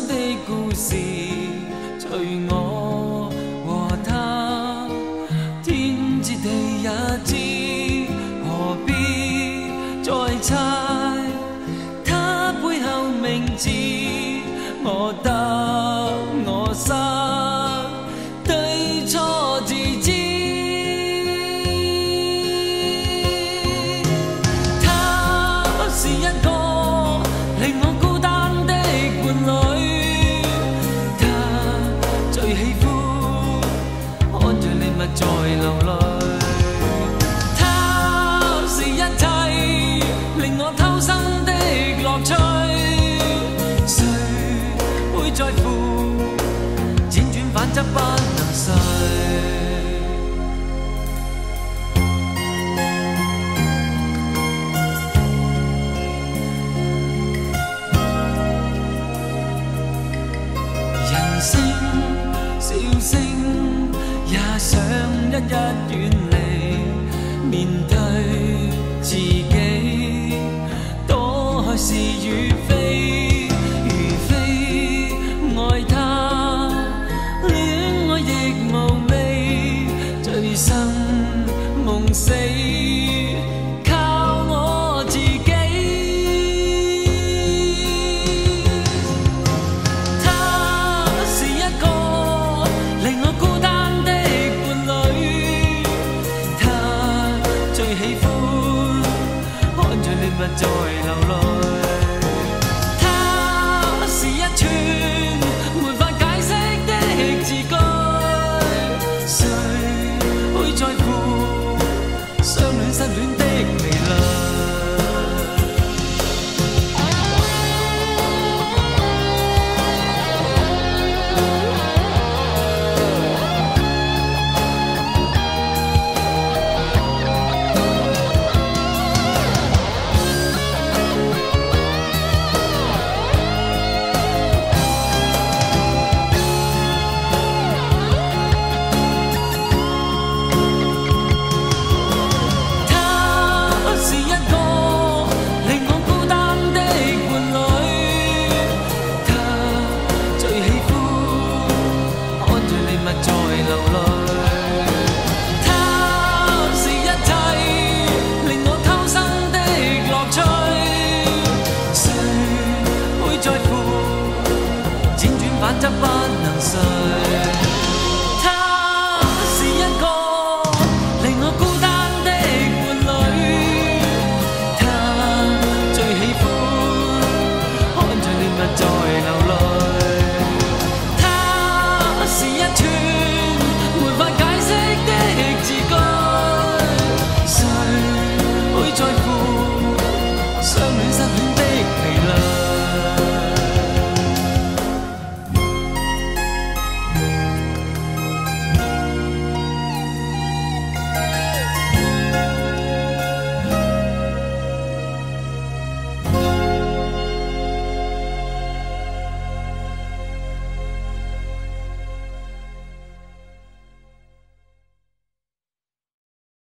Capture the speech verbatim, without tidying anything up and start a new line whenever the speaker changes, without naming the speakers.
的故事，隨我和他，天知地也知，何必再猜他背後名字？我得我失，對錯自知。他是一個令我孤單的伴侶，他最喜歡看着禮物在流淚。他是一切令我偷生的樂趣，誰會在乎？輾轉反側不能睡。人聲笑聲也想一一遠離，面對自己躲開是與非，如非愛他，戀愛亦無味，醉生夢死靠我自己。他是一個令我孤單的伴侶，他最喜歡看着禮物在流淚。他是一串沒法解釋的字句，誰會在乎相戀失戀的微淚？反側不能睡。